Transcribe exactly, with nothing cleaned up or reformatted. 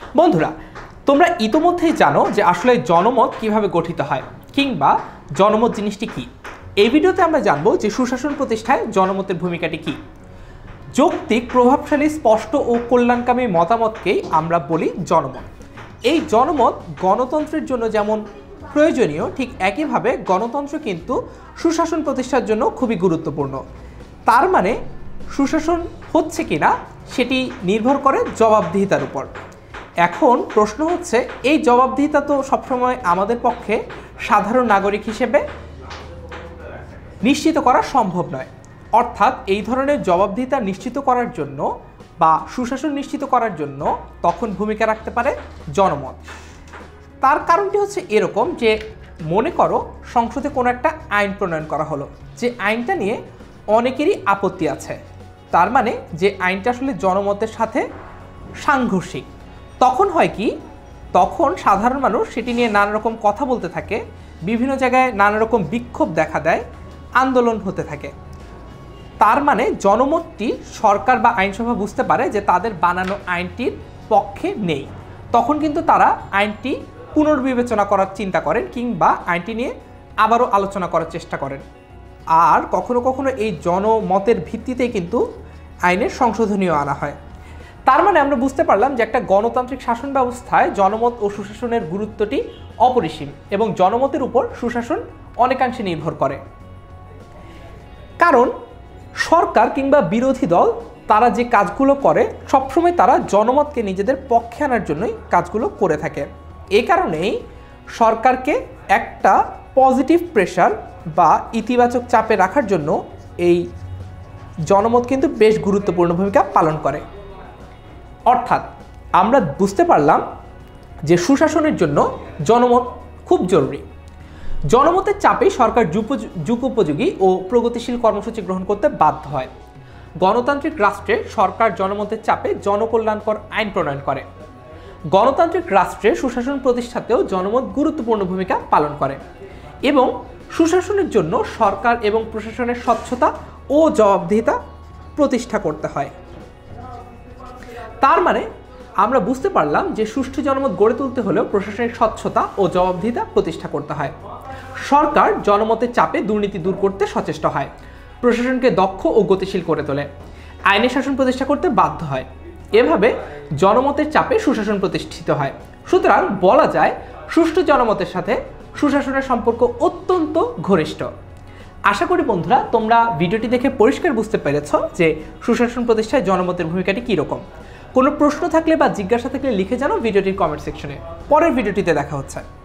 বন্ধুরা, তোমরা ইতোমধ্যেই জানো যে আসলে জনমত কিভাবে গঠিত হয় কিংবা জনমত জিনিসটি কি। এই ভিডিওতে আমরা জানবো যে সুশাসন প্রতিষ্ঠায় জনমতের ভূমিকাটি কি। যৌক্তিক, প্রভাবশালী, স্পষ্ট ও কল্যাণকামী মতামতকেই আমরা বলি জনমত। এই জনমত গণতন্ত্রের জন্য যেমন প্রয়োজনীয়, ঠিক একইভাবে গণতন্ত্র কিন্তু সুশাসন প্রতিষ্ঠার জন্য খুবই গুরুত্বপূর্ণ। তার মানে সুশাসন হচ্ছে কিনা সেটি নির্ভর করে জবাবদিহিতার উপর। এখন প্রশ্ন হচ্ছে, এই জবাবদিহিতা তো সবসময় আমাদের পক্ষে সাধারণ নাগরিক হিসেবে নিশ্চিত করা সম্ভব নয়। অর্থাৎ এই ধরনের জবাবদিহিতা নিশ্চিত করার জন্য বা সুশাসন নিশ্চিত করার জন্য তখন ভূমিকা রাখতে পারে জনমত। তার কারণটি হচ্ছে এরকম যে, মনে করো সংসদে কোনো একটা আইন প্রণয়ন করা হলো, যে আইনটা নিয়ে অনেকেরই আপত্তি আছে, তার মানে যে আইনটা আসলে জনমতের সাথে সাংঘর্ষিক। তখন হয় কি, তখন সাধারণ মানুষ সেটি নিয়ে নানা রকম কথা বলতে থাকে, বিভিন্ন জায়গায় নানা রকম বিক্ষোভ দেখা দেয়, আন্দোলন হতে থাকে। তার মানে জনমতটি সরকার বা আইনসভা বুঝতে পারে যে তাদের বানানো আইনটির পক্ষে নেই। তখন কিন্তু তারা আইনটি পুনর্বিবেচনা করার চিন্তা করেন কিংবা আইনটি নিয়ে আবারও আলোচনা করার চেষ্টা করেন। আর কখনো কখনো এই জনমতের ভিত্তিতে কিন্তু আইনের সংশোধনীও আনা হয়। তার মানে আমরা বুঝতে পারলাম যে একটা গণতান্ত্রিক শাসন ব্যবস্থায় জনমত ও সুশাসনের গুরুত্বটি অপরিসীম এবং জনমতের উপর সুশাসন অনেকাংশে নির্ভর করে। কারণ সরকার কিংবা বিরোধী দল তারা যে কাজগুলো করে সবসময় তারা জনমতকে নিজেদের পক্ষে আনার জন্যই কাজগুলো করে থাকে। এই কারণেই সরকারকে একটা পজিটিভ প্রেশার বা ইতিবাচক চাপে রাখার জন্য এই জনমত কিন্তু বেশ গুরুত্বপূর্ণ ভূমিকা পালন করে। অর্থাৎ আমরা বুঝতে পারলাম যে সুশাসনের জন্য জনমত খুব জরুরি। জনমতের চাপেই সরকার যুগোপযোগী ও প্রগতিশীল কর্মসূচি গ্রহণ করতে বাধ্য হয়। গণতান্ত্রিক রাষ্ট্রে সরকার জনমতের চাপে জনকল্যাণকর আইন প্রণয়ন করে। গণতান্ত্রিক রাষ্ট্রে সুশাসন প্রতিষ্ঠাতেও জনমত গুরুত্বপূর্ণ ভূমিকা পালন করে এবং সুশাসনের জন্য সরকার এবং প্রশাসনের স্বচ্ছতা ও জবাবদিহিতা প্রতিষ্ঠা করতে হয়। তার মানে আমরা বুঝতে পারলাম যে সুষ্ঠু জনমত গড়ে তুলতে হলেও প্রশাসনিক স্বচ্ছতা ও জবাবদিহিতা প্রতিষ্ঠা করতে হয়। সরকার জনমতের চাপে দুর্নীতি দূর করতে সচেষ্ট হয়, প্রশাসনকে দক্ষ ও গতিশীল করে তোলে, আইনের শাসন প্রতিষ্ঠা করতে বাধ্য হয়। এভাবে জনমতের চাপে সুশাসন প্রতিষ্ঠিত হয়। সুতরাং বলা যায় সুষ্ঠু জনমতের সাথে সুশাসনের সম্পর্ক অত্যন্ত ঘনিষ্ঠ। আশা করি বন্ধুরা তোমরা ভিডিওটি দেখে পরিষ্কার বুঝতে পেরেছ যে সুশাসন প্রতিষ্ঠায় জনমতের ভূমিকাটি কীরকম। কোনো প্রশ্ন থাকলে বা জিজ্ঞাসা থাকলে লিখে জানাও ভিডিওটির কমেন্ট সেকশনে। পরের ভিডিওটিতে দেখা হচ্ছে।